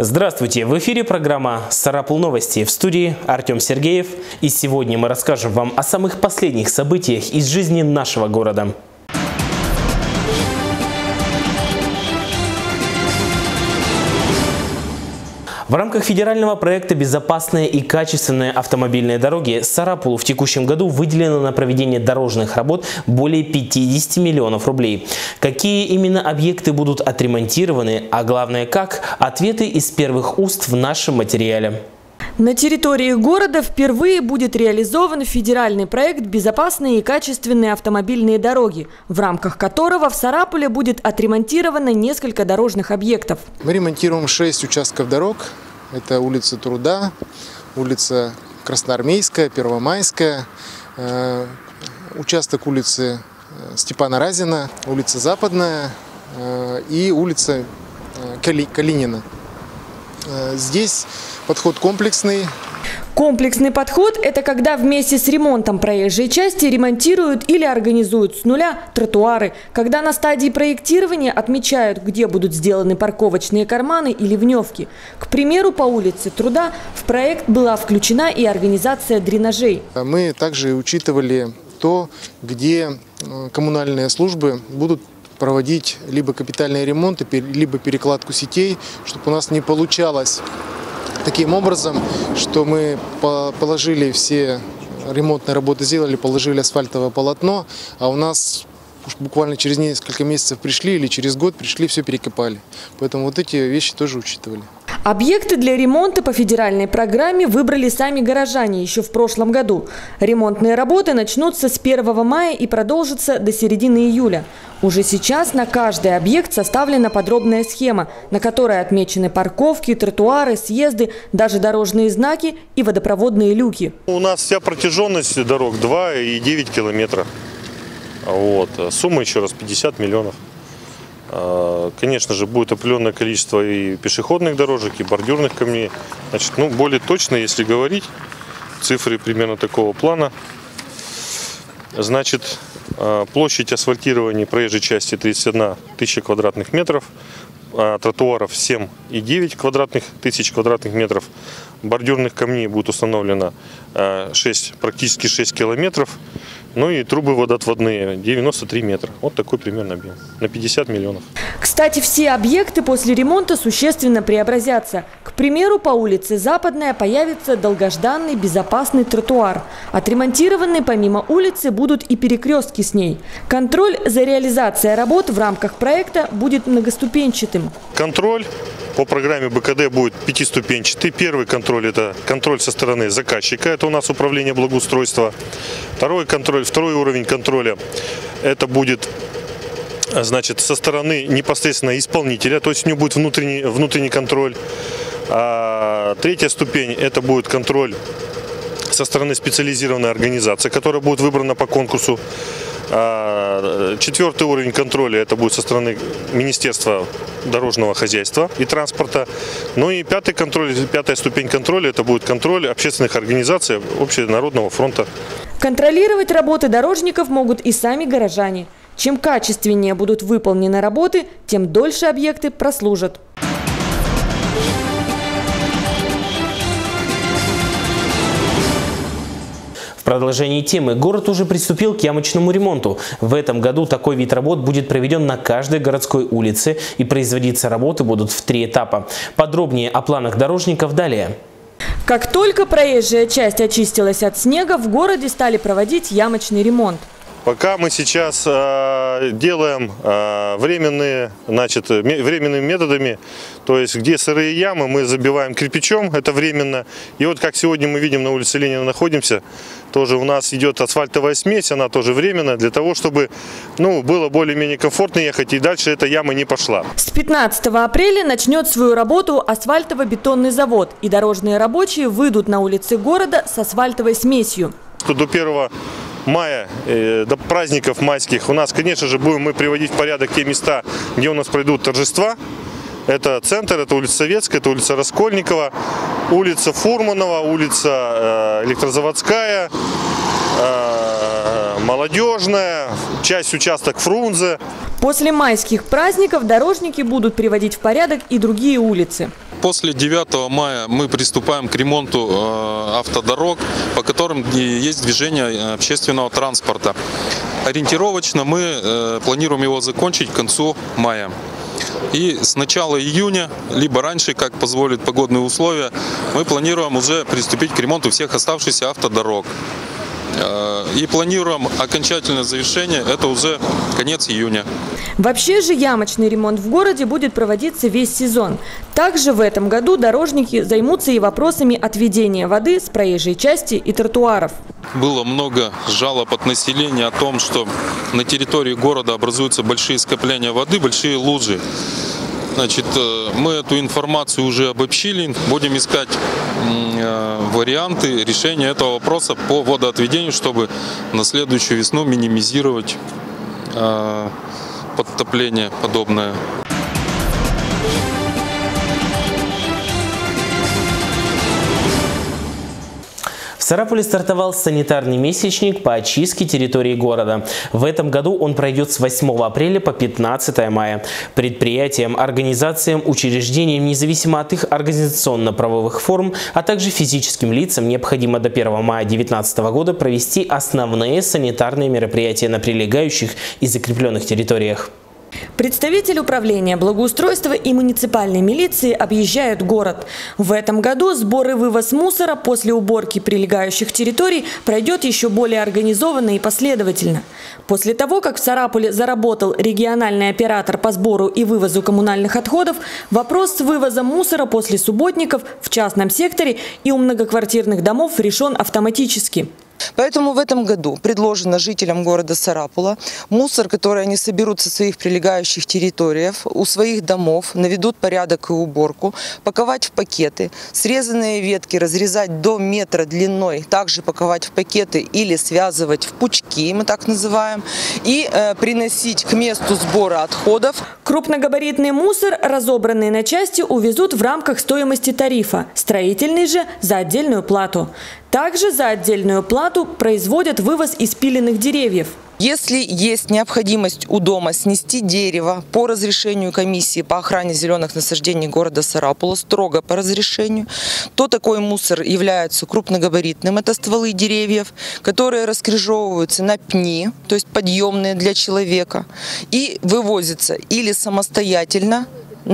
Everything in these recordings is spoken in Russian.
Здравствуйте! В эфире программа «Сарапул Новости». В студии Артем Сергеев. И сегодня мы расскажем вам о самых последних событиях из жизни нашего города. В рамках федерального проекта «Безопасные и качественные автомобильные дороги» Сарапулу в текущем году выделено на проведение дорожных работ более 50 миллионов рублей. Какие именно объекты будут отремонтированы, а главное как? Ответы из первых уст в нашем материале. На территории города впервые будет реализован федеральный проект «Безопасные и качественные автомобильные дороги», в рамках которого в Сарапуле будет отремонтировано несколько дорожных объектов. Мы ремонтируем 6 участков дорог. Это улица Труда, улица Красноармейская, Первомайская, участок улицы Степана Разина, улица Западная и улица Калинина. Здесь подход комплексный. Комплексный подход – это когда вместе с ремонтом проезжей части ремонтируют или организуют с нуля тротуары, когда на стадии проектирования отмечают, где будут сделаны парковочные карманы и ливневки. К примеру, по улице Труда в проект была включена и организация дренажей. Мы также учитывали то, где коммунальные службы будут проводить либо капитальные ремонты, либо перекладку сетей, чтобы у нас не получалось таким образом, что мы положили все ремонтные работы, сделали, положили асфальтовое полотно, а у нас буквально через несколько месяцев пришли или через год пришли, все перекопали. Поэтому вот эти вещи тоже учитывали. Объекты для ремонта по федеральной программе выбрали сами горожане еще в прошлом году. Ремонтные работы начнутся с 1 мая и продолжатся до середины июля. Уже сейчас на каждый объект составлена подробная схема, на которой отмечены парковки, тротуары, съезды, даже дорожные знаки и водопроводные люки. У нас вся протяженность дорог 2,9 километра. Вот. Сумма, еще раз, 50 миллионов. Конечно же, будет определенное количество и пешеходных дорожек, и бордюрных камней. Значит, более точно, если говорить, цифры примерно такого плана. Значит, площадь асфальтирования проезжей части 31 тысяча квадратных метров, тротуаров 7,9 тысяч квадратных метров, бордюрных камней будет установлено практически 6 километров. Ну и трубы водоотводные 93 метра. Вот такой примерно объем. На 50 миллионов. Кстати, все объекты после ремонта существенно преобразятся. К примеру, по улице Западная появится долгожданный безопасный тротуар. Отремонтированы помимо улицы будут и перекрестки с ней. Контроль за реализацией работ в рамках проекта будет многоступенчатым. Контроль по программе БКД будет 5-ступенчатый. Первый контроль – это контроль со стороны заказчика. Это у нас управление благоустройства. Второй уровень контроля – это будет, значит, со стороны непосредственно исполнителя, то есть у него будет внутренний контроль. А третья ступень – это будет контроль со стороны специализированной организации, которая будет выбрана по конкурсу. Четвертый уровень контроля – это будет со стороны Министерства дорожного хозяйства и транспорта. Ну и пятая ступень контроля – это будет контроль общественных организаций Общенародного фронта. Контролировать работы дорожников могут и сами горожане. Чем качественнее будут выполнены работы, тем дольше объекты прослужат. В продолжении темы город уже приступил к ямочному ремонту. В этом году такой вид работ будет проведен на каждой городской улице, и производиться работы будут в 3 этапа. Подробнее о планах дорожников далее. Как только проезжая часть очистилась от снега, в городе стали проводить ямочный ремонт. Пока мы сейчас делаем временными методами, то есть где сырые ямы мы забиваем кирпичом, это временно. И вот как сегодня мы видим, на улице Ленина находимся, тоже у нас идет асфальтовая смесь, она тоже временная, для того, чтобы было более-менее комфортно ехать и дальше эта яма не пошла. С 15 апреля начнет свою работу асфальтово-бетонный завод, и дорожные рабочие выйдут на улицы города с асфальтовой смесью. До 1 мая, до праздников майских, у нас, конечно же, будем мы приводить в порядок те места, где у нас пройдут торжества. Это центр, это улица Советская, это улица Раскольникова, улица Фурманова, улица Электрозаводская, Молодежная, часть участок Фрунзе. После майских праздников дорожники будут приводить в порядок и другие улицы. После 9 мая мы приступаем к ремонту автодорог, по которым есть движение общественного транспорта. Ориентировочно мы планируем его закончить к концу мая. И с начала июня, либо раньше, как позволят погодные условия, мы планируем уже приступить к ремонту всех оставшихся автодорог. И планируем окончательное завершение, это уже конец июня. Вообще же ямочный ремонт в городе будет проводиться весь сезон. Также в этом году дорожники займутся и вопросами отведения воды с проезжей части и тротуаров. Было много жалоб от населения о том, что на территории города образуются большие скопления воды, большие лужи. Значит, мы эту информацию уже обобщили, будем искать варианты решения этого вопроса по водоотведению, чтобы на следующую весну минимизировать подтопление подобное. В Сарапуле стартовал санитарный месячник по очистке территории города. В этом году он пройдет с 8 апреля по 15 мая. Предприятиям, организациям, учреждениям, независимо от их организационно-правовых форм, а также физическим лицам необходимо до 1 мая 2019 года провести основные санитарные мероприятия на прилегающих и закрепленных территориях. Представитель управления благоустройства и муниципальной милиции объезжают город. В этом году сбор и вывоз мусора после уборки прилегающих территорий пройдет еще более организованно и последовательно. После того, как в Сарапуле заработал региональный оператор по сбору и вывозу коммунальных отходов, вопрос с вывозом мусора после субботников в частном секторе и у многоквартирных домов решен автоматически. Поэтому в этом году предложено жителям города Сарапула мусор, который они соберут со своих прилегающих территорий, у своих домов, наведут порядок и уборку, паковать в пакеты, срезанные ветки разрезать до метра длиной, также паковать в пакеты или связывать в пучки, мы так называем, и приносить к месту сбора отходов. Крупногабаритный мусор, разобранный на части, увезут в рамках стоимости тарифа, строительный же за отдельную плату. Также за отдельную плату производят вывоз испиленных деревьев. Если есть необходимость у дома снести дерево по разрешению комиссии по охране зеленых насаждений города Сарапула, строго по разрешению, то такой мусор является крупногабаритным. Это стволы деревьев, которые раскрыжовываются на пни, то есть подъемные для человека, и вывозятся или самостоятельно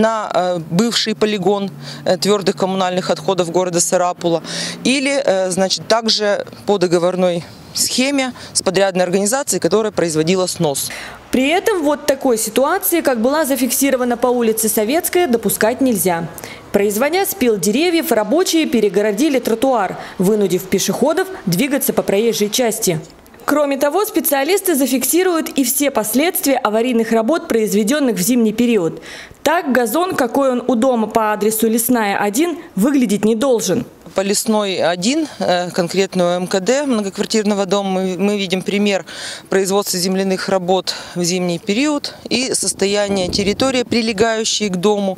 на бывший полигон твердых коммунальных отходов города Сарапула, или, значит, также по договорной схеме с подрядной организацией, которая производила снос. При этом вот такой ситуации, как была зафиксирована по улице Советская, допускать нельзя. Производя спил деревьев, рабочие перегородили тротуар, вынудив пешеходов двигаться по проезжей части. Кроме того, специалисты зафиксируют и все последствия аварийных работ, произведенных в зимний период. Так, газон, какой он у дома по адресу Лесная, 1, выглядеть не должен. По Лесной 1, конкретно у МКД многоквартирного дома, мы видим пример производства земляных работ в зимний период и состояние территории, прилегающей к дому,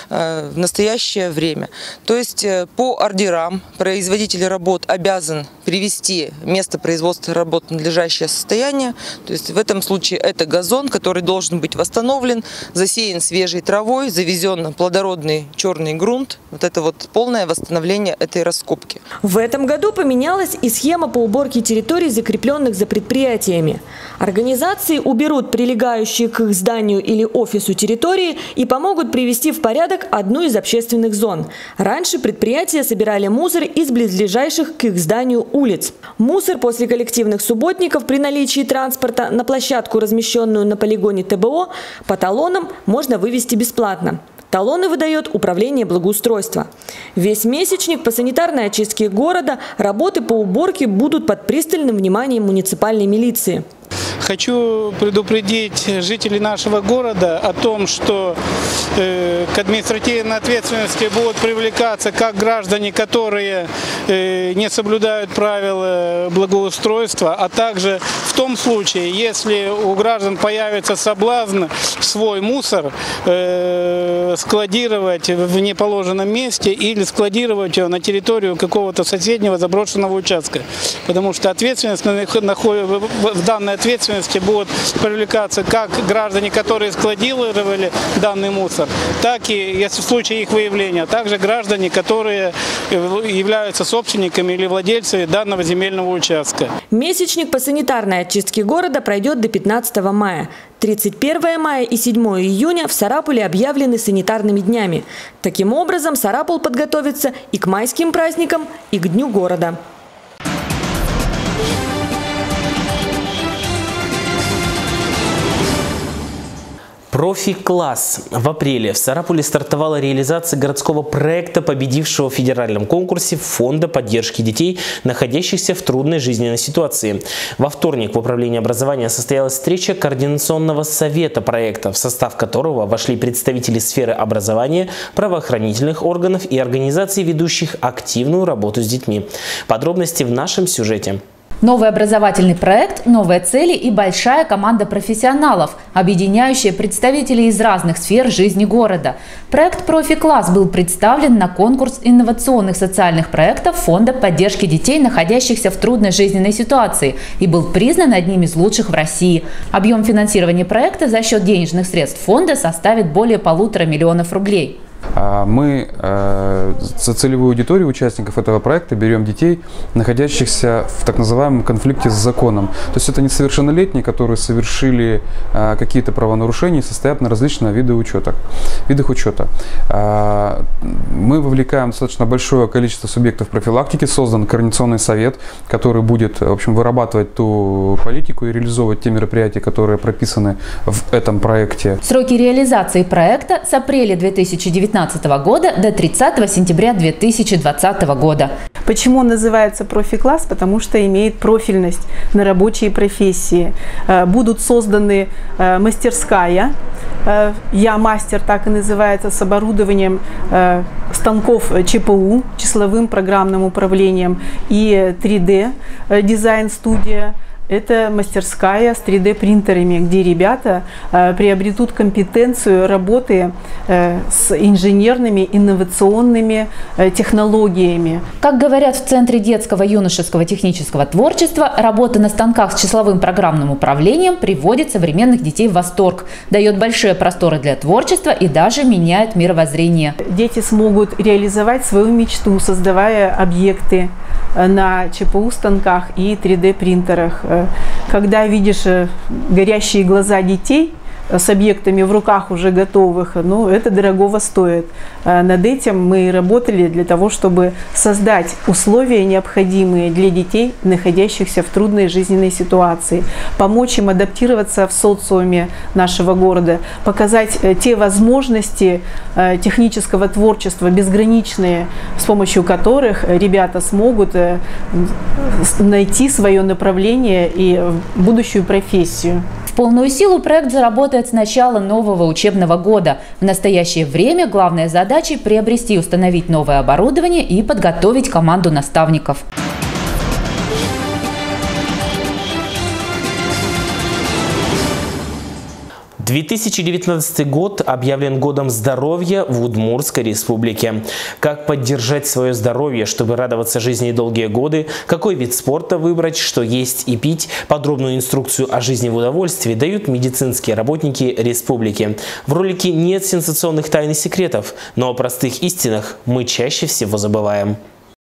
в настоящее время. То есть по ордерам производитель работ обязан привести место производства работ в надлежащее состояние. То есть в этом случае это газон, который должен быть восстановлен, засеян свежей травой, завезен на плодородный черный грунт. Вот это вот полное восстановление этой раскопки. В этом году поменялась и схема по уборке территорий, закрепленных за предприятиями. Организации уберут прилегающие к их зданию или офису территории и помогут привести в порядок одну из общественных зон. Раньше предприятия собирали мусор из близлежащих к их зданию улиц. Мусор после коллективных субботников при наличии транспорта на площадку, размещенную на полигоне ТБО, по талонам можно вывести бесплатно. Талоны выдает управление благоустройства. Весь месячник по санитарной очистке города работы по уборке будут под пристальным вниманием муниципальной милиции. Хочу предупредить жителей нашего города о том, что к административной ответственности будут привлекаться как граждане, которые не соблюдают правила благоустройства, а также в том случае, если у граждан появится соблазн свой мусор складировать в неположенном месте или складировать его на территорию какого-то соседнего заброшенного участка. Потому что ответственность в данной ответственности будут привлекаться как граждане, которые складировали данный мусор, так и, если в случае их выявления, а также граждане, которые являются собственниками или владельцами данного земельного участка. Месячник по санитарной очистке города пройдет до 15 мая. 31 мая и 7 июня в Сарапуле объявлены санитарными днями. Таким образом, Сарапул подготовится и к майским праздникам, и к Дню города. Профи-класс. В апреле в Сарапуле стартовала реализация городского проекта, победившего в федеральном конкурсе Фонда поддержки детей, находящихся в трудной жизненной ситуации. Во вторник в Управлении образования состоялась встреча Координационного совета проекта, в состав которого вошли представители сферы образования, правоохранительных органов и организаций, ведущих активную работу с детьми. Подробности в нашем сюжете. Новый образовательный проект, новые цели и большая команда профессионалов, объединяющая представителей из разных сфер жизни города. Проект «Профи-класс» был представлен на конкурс инновационных социальных проектов Фонда поддержки детей, находящихся в трудной жизненной ситуации, и был признан одним из лучших в России. Объем финансирования проекта за счет денежных средств фонда составит более 1,5 миллиона рублей. Мы за целевую аудиторию участников этого проекта берем детей, находящихся в так называемом конфликте с законом. То есть это несовершеннолетние, которые совершили какие-то правонарушения и состоят на различных видах учета. Мы вовлекаем достаточно большое количество субъектов профилактики. Создан Координационный совет, который будет, в общем, вырабатывать ту политику и реализовывать те мероприятия, которые прописаны в этом проекте. Сроки реализации проекта с апреля 2019 года до 30 сентября 2020 года. Почему он называется профи-класс? Потому что имеет профильность на рабочие профессии. Будут созданы мастерская, «Я мастер» так и называется, с оборудованием станков ЧПУ, числовым программным управлением, и 3D дизайн-студия. Это мастерская с 3D-принтерами, где ребята приобретут компетенцию работы с инженерными, инновационными технологиями. Как говорят в Центре детского юношеского технического творчества, работа на станках с числовым программным управлением приводит современных детей в восторг, дает большие просторы для творчества и даже меняет мировоззрение. Дети смогут реализовать свою мечту, создавая объекты на ЧПУ-станках и 3D-принтерах. Когда видишь горящие глаза детей с объектами в руках уже готовых, ну, это дорогого стоит. Над этим мы работали для того, чтобы создать условия, необходимые для детей, находящихся в трудной жизненной ситуации, помочь им адаптироваться в социуме нашего города, показать те возможности технического творчества безграничные, с помощью которых ребята смогут найти свое направление и будущую профессию. В полную силу проект заработает с начала нового учебного года. В настоящее время главная задача – приобрести и установить новое оборудование и подготовить команду наставников. 2019 год объявлен годом здоровья в Удмуртской республике. Как поддержать свое здоровье, чтобы радоваться жизни долгие годы, какой вид спорта выбрать, что есть и пить, подробную инструкцию о жизни в удовольствии дают медицинские работники республики. В ролике нет сенсационных тайн и секретов, но о простых истинах мы чаще всего забываем.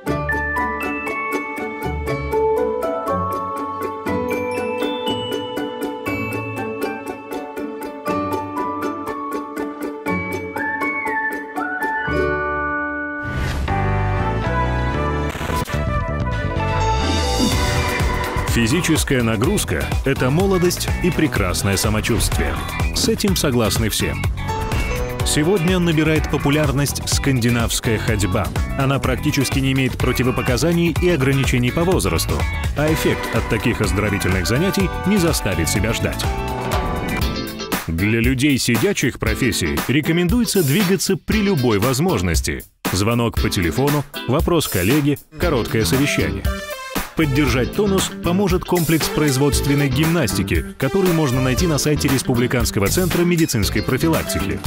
Физическая нагрузка – это молодость и прекрасное самочувствие. С этим согласны все. Сегодня набирает популярность скандинавская ходьба. Она практически не имеет противопоказаний и ограничений по возрасту, а эффект от таких оздоровительных занятий не заставит себя ждать. Для людей сидячих профессий рекомендуется двигаться при любой возможности. Звонок по телефону, вопрос коллеге, короткое совещание. Поддержать тонус поможет комплекс производственной гимнастики, который можно найти на сайте Республиканского центра медицинской профилактики.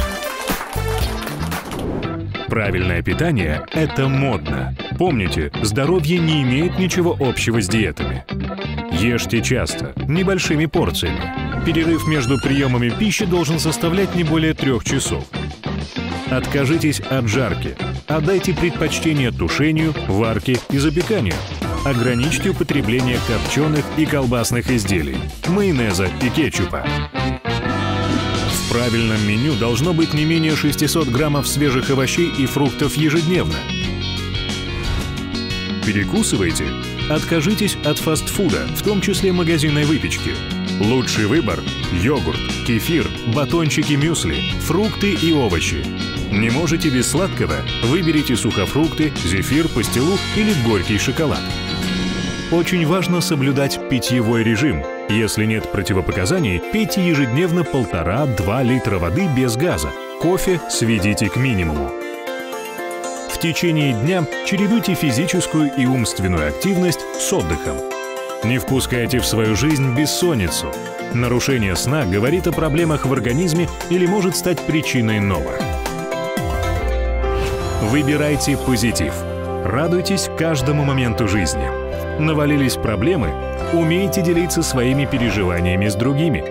Правильное питание – это модно. Помните, здоровье не имеет ничего общего с диетами. Ешьте часто, небольшими порциями. Перерыв между приемами пищи должен составлять не более 3 часов. Откажитесь от жарки. Отдайте предпочтение тушению, варке и запеканию. Ограничьте употребление копченых и колбасных изделий, майонеза и кетчупа. В правильном меню должно быть не менее 600 граммов свежих овощей и фруктов ежедневно. Перекусывайте. Откажитесь от фастфуда, в том числе магазинной выпечки. Лучший выбор – йогурт, кефир, батончики мюсли, фрукты и овощи. Не можете без сладкого? Выберите сухофрукты, зефир, пастилу или горький шоколад. Очень важно соблюдать питьевой режим. Если нет противопоказаний, пейте ежедневно 1,5–2 литра воды без газа. Кофе сведите к минимуму. В течение дня чередуйте физическую и умственную активность с отдыхом. Не впускайте в свою жизнь бессонницу. Нарушение сна говорит о проблемах в организме или может стать причиной новых. Выбирайте позитив. Радуйтесь каждому моменту жизни. Навалились проблемы? Умейте делиться своими переживаниями с другими.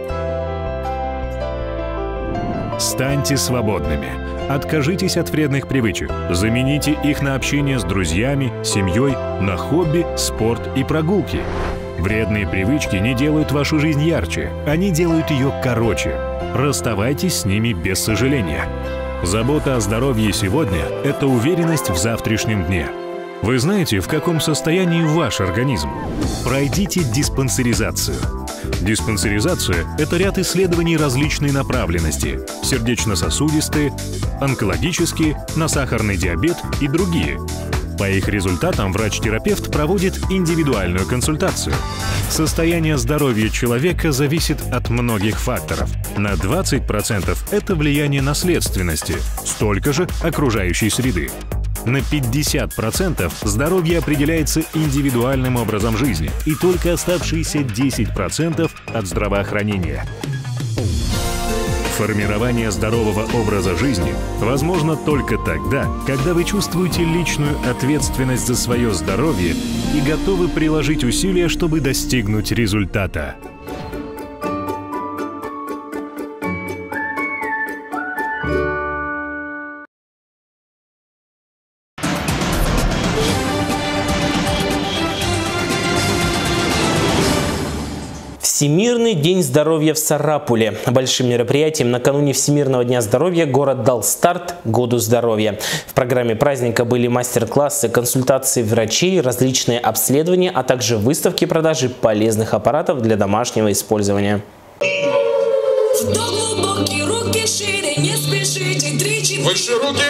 Станьте свободными. Откажитесь от вредных привычек. Замените их на общение с друзьями, семьей, на хобби, спорт и прогулки. Вредные привычки не делают вашу жизнь ярче, они делают ее короче. Расставайтесь с ними без сожаления. Забота о здоровье сегодня – это уверенность в завтрашнем дне. Вы знаете, в каком состоянии ваш организм? Пройдите диспансеризацию. Диспансеризация – это ряд исследований различной направленности – сердечно-сосудистые, онкологические, на сахарный диабет и другие. По их результатам врач-терапевт проводит индивидуальную консультацию. Состояние здоровья человека зависит от многих факторов. На 20% это влияние наследственности, столько же окружающей среды. На 50% здоровье определяется индивидуальным образом жизни и только оставшиеся 10% от здравоохранения. Формирование здорового образа жизни возможно только тогда, когда вы чувствуете личную ответственность за свое здоровье и готовы приложить усилия, чтобы достигнуть результата. Всемирный день здоровья в Сарапуле. Большим мероприятием накануне Всемирного дня здоровья город дал старт Году здоровья. В программе праздника были мастер-классы, консультации врачей, различные обследования, а также выставки продажи полезных аппаратов для домашнего использования. Выше руки!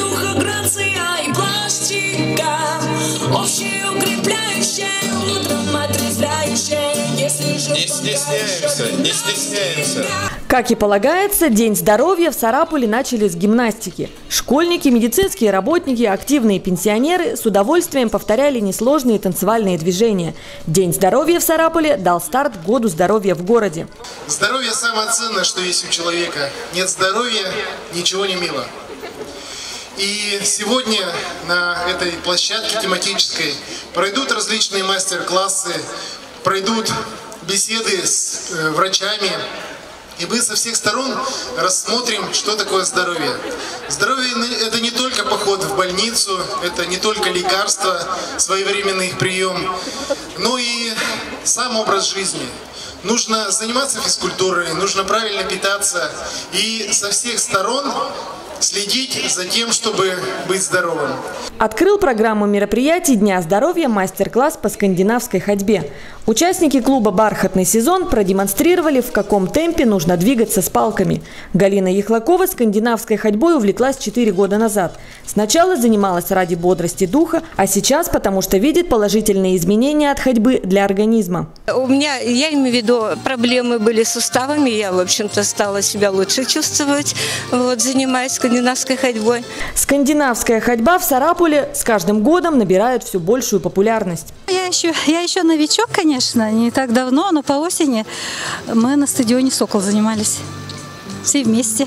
Не стесняемся, не стесняемся. Как и полагается, День здоровья в Сарапуле начали с гимнастики. Школьники, медицинские работники, активные пенсионеры с удовольствием повторяли несложные танцевальные движения. День здоровья в Сарапуле дал старт Году здоровья в городе. Здоровье самое ценное, что есть у человека. Нет здоровья, ничего не мило. И сегодня на этой площадке тематической пройдут различные мастер-классы, пройдут беседы с врачами, и мы со всех сторон рассмотрим, что такое здоровье. Здоровье – это не только поход в больницу, это не только лекарства, своевременный их прием, но и сам образ жизни. Нужно заниматься физкультурой, нужно правильно питаться и со всех сторон следить за тем, чтобы быть здоровым. Открыл программу мероприятий Дня здоровья мастер-класс по скандинавской ходьбе. Участники клуба «Бархатный сезон» продемонстрировали, в каком темпе нужно двигаться с палками. Галина Ехлакова скандинавской ходьбой увлеклась 4 года назад. Сначала занималась ради бодрости духа, а сейчас потому что видит положительные изменения от ходьбы для организма. У меня, я имею в виду, проблемы были с суставами, я, в общем-то, стала себя лучше чувствовать, занимаясь скандинавской ходьбой. Скандинавская ходьба в Сарапуле с каждым годом набирает все большую популярность. Я еще новичок, конечно, не так давно, но по осени мы на стадионе «Сокол» занимались. Все вместе.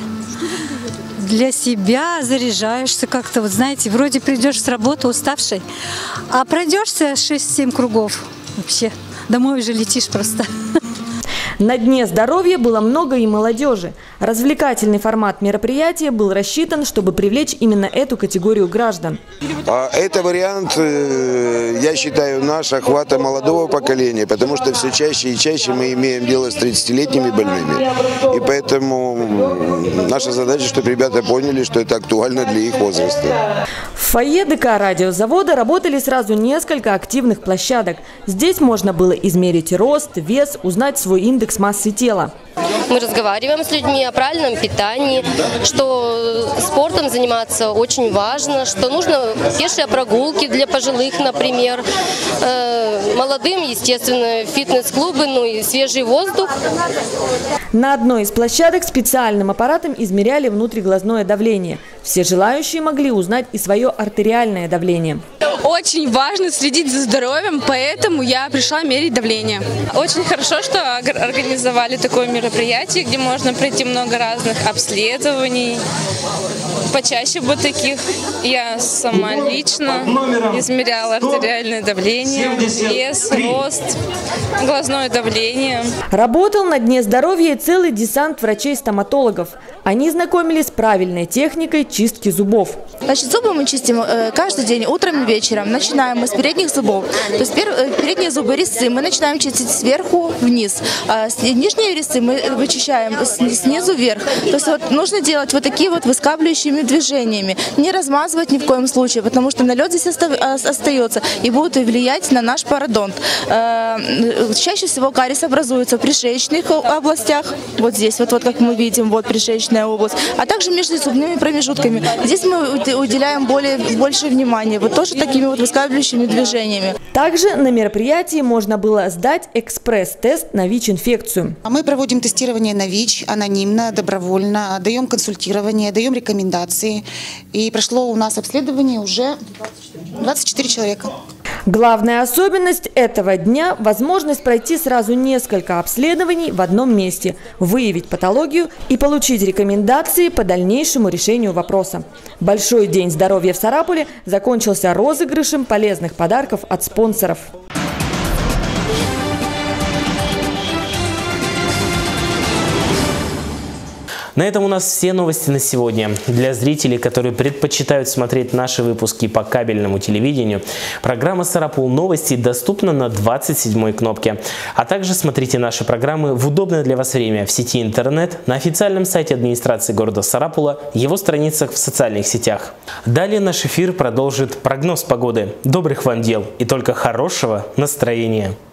Для себя заряжаешься как-то, знаете, вроде придешь с работы уставший, а пройдешься 6-7 кругов, вообще домой уже летишь просто. На Дне здоровья было много и молодежи. Развлекательный формат мероприятия был рассчитан, чтобы привлечь именно эту категорию граждан. Это вариант, я считаю, наш охвата молодого поколения, потому что все чаще и чаще мы имеем дело с 30-летними больными. И поэтому наша задача, чтобы ребята поняли, что это актуально для их возраста. В фойе ДК радиозавода работали сразу несколько активных площадок. Здесь можно было измерить рост, вес, узнать свой индекс массы тела. Мы разговариваем с людьми о правильном питании, что спортом заниматься очень важно, что нужно пешие прогулки для пожилых, например. Молодым, естественно, фитнес-клубы, ну и свежий воздух. На одной из площадок специальным аппаратом измеряли внутриглазное давление. Все желающие могли узнать и свое артериальное давление. Очень важно следить за здоровьем, поэтому я пришла мерить давление. Очень хорошо, что организовали такое мероприятие, где можно пройти много разных обследований. Почаще бы таких. Я сама лично измеряла артериальное давление, вес, рост, глазное давление. Работал на Дне здоровья и целый десант врачей-стоматологов. Они знакомились с правильной техникой чистки зубов. Значит, зубы мы чистим каждый день, утром и вечером. Начинаем мы с передних зубов. То есть передние зубы, резцы мы начинаем чистить сверху вниз. Нижние резцы мы вычищаем снизу вверх. То есть нужно делать вот такие вот выскабливающими движениями. Не размазывать ни в коем случае, потому что налет здесь остается и будет влиять на наш пародонт. Чаще всего кариес образуется в пришеечных областях. Вот здесь, вот как мы видим, вот пришеечная область. А также между зубными промежутками. Здесь мы уделяем больше внимания. Вот тоже такими вот выскабливающими движениями. Также на мероприятии можно было сдать экспресс-тест на ВИЧ-инфекцию. Мы проводим тестирование на ВИЧ анонимно, добровольно, даем консультирование, даем рекомендации. И прошло у нас обследование уже 24 человека. Главная особенность этого дня – возможность пройти сразу несколько обследований в одном месте, выявить патологию и получить рекомендации по дальнейшему решению вопроса. Большой день здоровья в Сарапуле закончился розыгрышем полезных подарков от спонсоров. На этом у нас все новости на сегодня. Для зрителей, которые предпочитают смотреть наши выпуски по кабельному телевидению, программа «Сарапул Новости» доступна на 27-й кнопке. А также смотрите наши программы в удобное для вас время в сети интернет, на официальном сайте администрации города Сарапула, его страницах в социальных сетях. Далее наш эфир продолжит прогноз погоды. Добрых вам дел и только хорошего настроения!